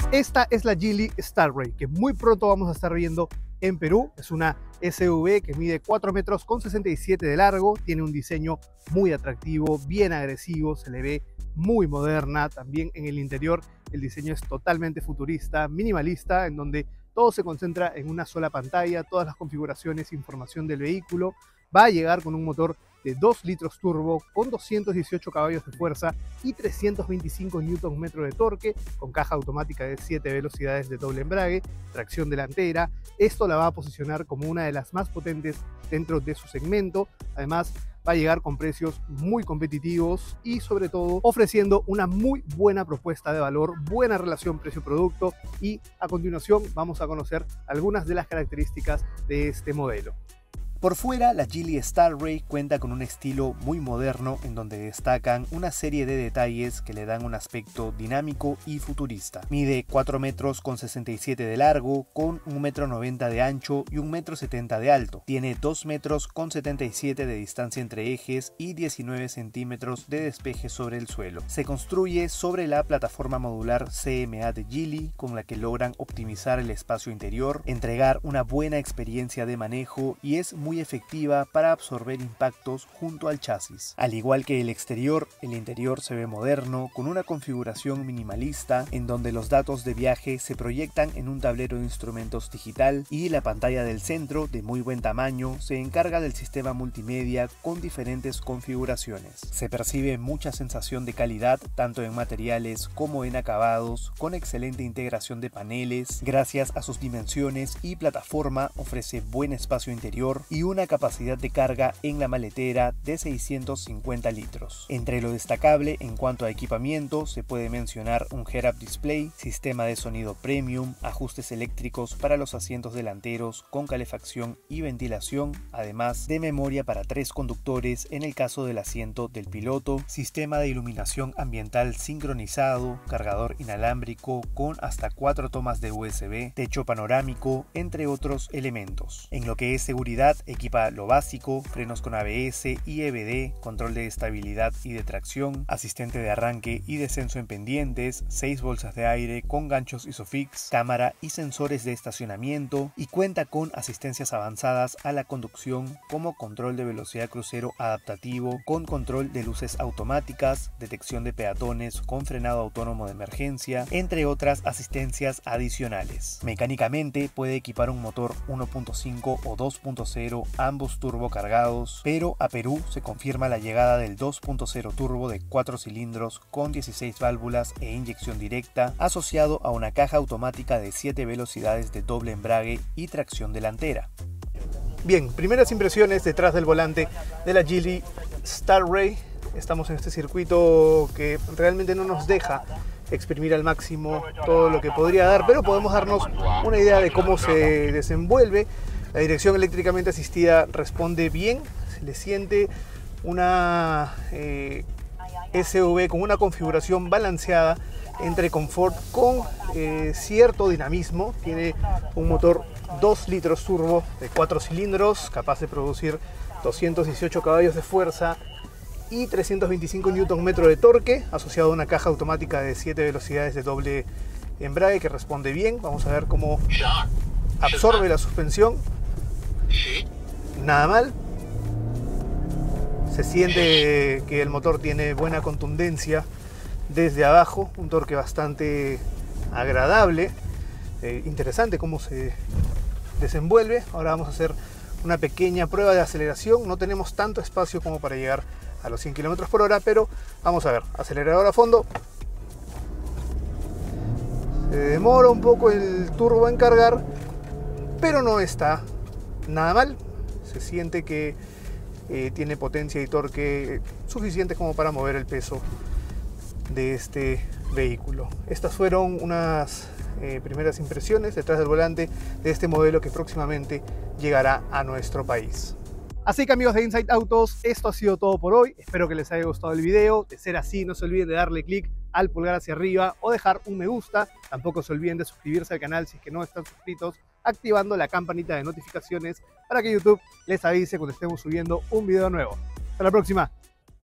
Esta es la Geely Starray, que muy pronto vamos a estar viendo en Perú. Es una SUV que mide 4 metros con 67 de largo, tiene un diseño muy atractivo, bien agresivo, se le ve muy moderna. También en el interior el diseño es totalmente futurista, minimalista, en donde todo se concentra en una sola pantalla, todas las configuraciones, información del vehículo. Va a llegar con un motor de 2 litros turbo con 218 caballos de fuerza y 325 Nm de torque, con caja automática de 7 velocidades de doble embrague, tracción delantera. Esto la va a posicionar como una de las más potentes dentro de su segmento. Además, va a llegar con precios muy competitivos y sobre todo ofreciendo una muy buena propuesta de valor, buena relación precio-producto, y a continuación vamos a conocer algunas de las características de este modelo. Por fuera, la Geely Starray cuenta con un estilo muy moderno en donde destacan una serie de detalles que le dan un aspecto dinámico y futurista. Mide 4 metros con 67 de largo, con 1,90 m de ancho y 1,70 m de alto. Tiene 2 metros con 77 de distancia entre ejes y 19 centímetros de despeje sobre el suelo. Se construye sobre la plataforma modular CMA de Geely, con la que logran optimizar el espacio interior, entregar una buena experiencia de manejo y es muy efectiva para absorber impactos junto al chasis. Al igual que el interior se ve moderno, con una configuración minimalista en donde los datos de viaje se proyectan en un tablero de instrumentos digital y la pantalla del centro, de muy buen tamaño, se encarga del sistema multimedia con diferentes configuraciones. Se percibe mucha sensación de calidad tanto en materiales como en acabados, con excelente integración de paneles. Gracias a sus dimensiones y plataforma ofrece buen espacio interior y una capacidad de carga en la maletera de 650 litros. Entre lo destacable en cuanto a equipamiento se puede mencionar un head-up display, sistema de sonido premium, ajustes eléctricos para los asientos delanteros con calefacción y ventilación, además de memoria para 3 conductores en el caso del asiento del piloto, sistema de iluminación ambiental sincronizado, cargador inalámbrico con hasta 4 tomas de USB, techo panorámico, entre otros elementos. En lo que es seguridad, equipa lo básico: frenos con ABS y EBD, control de estabilidad y de tracción, asistente de arranque y descenso en pendientes, 6 bolsas de aire con ganchos Isofix, cámara y sensores de estacionamiento, y cuenta con asistencias avanzadas a la conducción como control de velocidad crucero adaptativo, con control de luces automáticas, detección de peatones con frenado autónomo de emergencia, entre otras asistencias adicionales. Mecánicamente puede equipar un motor 1.5 o 2.0, ambos turbo cargados, pero a Perú se confirma la llegada del 2.0 turbo de 4 cilindros con 16 válvulas e inyección directa, asociado a una caja automática de 7 velocidades de doble embrague y tracción delantera. Bien, primeras impresiones detrás del volante de la Geely Starray. Estamos en este circuito que realmente no nos deja exprimir al máximo todo lo que podría dar, pero podemos darnos una idea de cómo se desenvuelve. La dirección eléctricamente asistida responde bien, se le siente una SUV con una configuración balanceada entre confort con cierto dinamismo. Tiene un motor 2 litros turbo de 4 cilindros, capaz de producir 218 caballos de fuerza y 325 Nm de torque, asociado a una caja automática de 7 velocidades de doble embrague que responde bien. Vamos a ver cómo absorbe la suspensión. Nada mal. Se siente que el motor tiene buena contundencia desde abajo, un torque bastante agradable. Interesante cómo se desenvuelve. Ahora vamos a hacer una pequeña prueba de aceleración. No tenemos tanto espacio como para llegar a los 100 km/h, pero vamos a ver. Acelerador a fondo. Se demora un poco el turbo en cargar, pero no está nada mal. Se siente que tiene potencia y torque suficientes como para mover el peso de este vehículo. Estas fueron unas primeras impresiones detrás del volante de este modelo que próximamente llegará a nuestro país. Así que, amigos de Inside Autos, esto ha sido todo por hoy. Espero que les haya gustado el video. De ser así, no se olviden de darle clic al pulgar hacia arriba o dejar un me gusta. Tampoco se olviden de suscribirse al canal si es que no están suscritos, activando la campanita de notificaciones para que YouTube les avise cuando estemos subiendo un video nuevo. Hasta la próxima.